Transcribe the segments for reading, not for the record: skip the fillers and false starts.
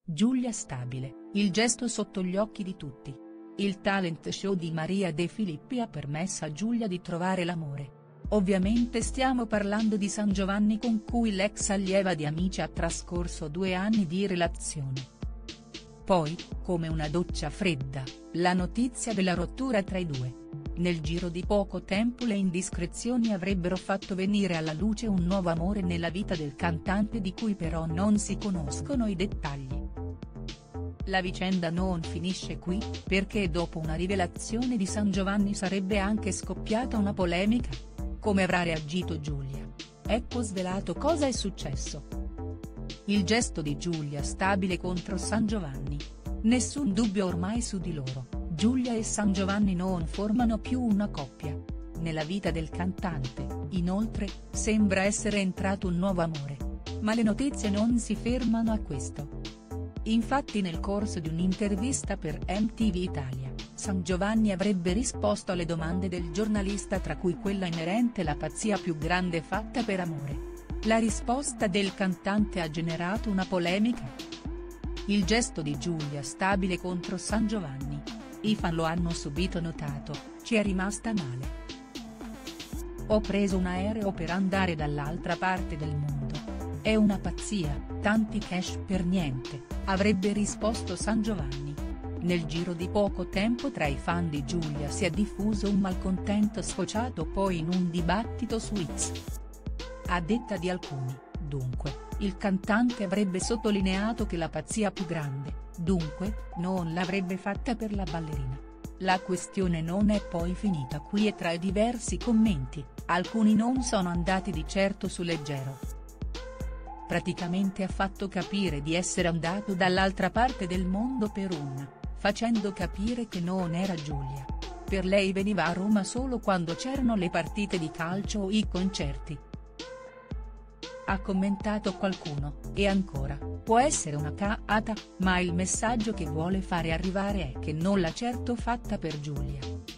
Giulia Stabile, il gesto sotto gli occhi di tutti. Il talent show di Maria De Filippi ha permesso a Giulia di trovare l'amore. Ovviamente stiamo parlando di San Giovanni, con cui l'ex allieva di Amici ha trascorso 2 anni di relazione. Poi, come una doccia fredda, la notizia della rottura tra i due. Nel giro di poco tempo le indiscrezioni avrebbero fatto venire alla luce un nuovo amore nella vita del cantante, di cui però non si conoscono i dettagli. La vicenda non finisce qui, perché dopo una rivelazione di San Giovanni sarebbe anche scoppiata una polemica. Come avrà reagito Giulia? Ecco svelato cosa è successo. Il gesto di Giulia Stabile contro San Giovanni. Nessun dubbio ormai su di loro, Giulia e San Giovanni non formano più una coppia. Nella vita del cantante, inoltre, sembra essere entrato un nuovo amore. Ma le notizie non si fermano a questo. Infatti, nel corso di un'intervista per MTV Italia, San Giovanni avrebbe risposto alle domande del giornalista, tra cui quella inerente alla pazzia più grande fatta per amore. La risposta del cantante ha generato una polemica. Il gesto di Giulia Stabile contro San Giovanni. I fan lo hanno subito notato, ci è rimasta male. Ho preso un aereo per andare dall'altra parte del mondo. È una pazzia, tanti cash per niente, avrebbe risposto San Giovanni. Nel giro di poco tempo tra i fan di Giulia si è diffuso un malcontento sfociato poi in un dibattito su X. A detta di alcuni, dunque, il cantante avrebbe sottolineato che la pazzia più grande, dunque, non l'avrebbe fatta per la ballerina. La questione non è poi finita qui e tra i diversi commenti, alcuni non sono andati di certo su leggero. Praticamente ha fatto capire di essere andato dall'altra parte del mondo per facendo capire che non era Giulia. Per lei veniva a Roma solo quando c'erano le partite di calcio o i concerti. Ha commentato qualcuno, e ancora, può essere una caata, ma il messaggio che vuole fare arrivare è che non l'ha certo fatta per Giulia.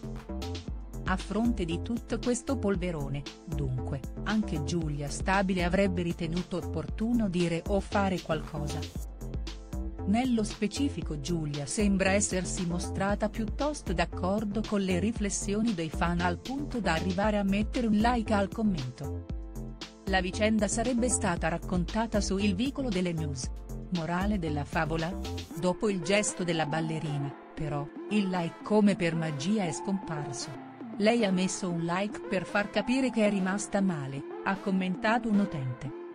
A fronte di tutto questo polverone, dunque, anche Giulia Stabile avrebbe ritenuto opportuno dire o fare qualcosa. Nello specifico Giulia sembra essersi mostrata piuttosto d'accordo con le riflessioni dei fan, al punto da arrivare a mettere un like al commento. La vicenda sarebbe stata raccontata su Il Vicolo delle News. Morale della favola? Dopo il gesto della ballerina, però, il like come per magia è scomparso. Lei ha messo un like per far capire che è rimasta male, ha commentato un utente.